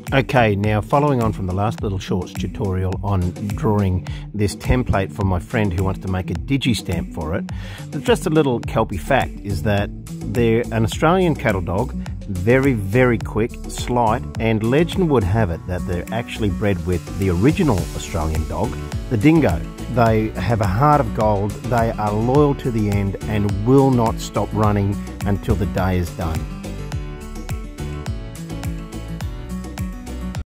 Okay, now following on from the last little shorts tutorial on drawing this template for my friend who wants to make a Digistamp for it, just a little Kelpie fact is that they're an Australian cattle dog, very, very quick, slight, and legend would have it that they're actually bred with the original Australian dog, the Dingo. They have a heart of gold, they are loyal to the end and will not stop running until the day is done.